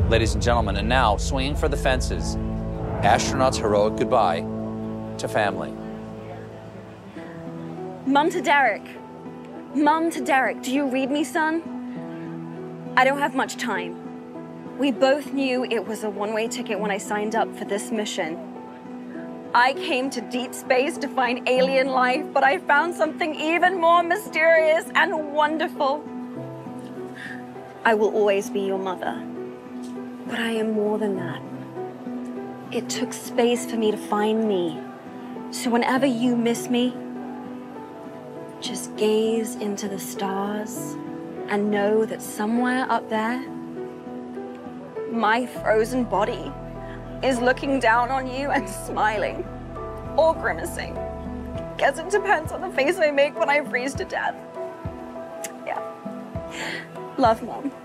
Ladies and gentlemen, and now, swinging for the fences, astronaut's heroic goodbye to family. Mum to Derek. Mum to Derek, do you read me, son? I don't have much time. We both knew it was a one-way ticket when I signed up for this mission. I came to deep space to find alien life, but I found something even more mysterious and wonderful. I will always be your mother, but I am more than that. It took space for me to find me. So whenever you miss me, just gaze into the stars and know that somewhere up there, my frozen body is looking down on you and smiling or grimacing. Guess it depends on the face I make when I freeze to death. Yeah. Love, Mom.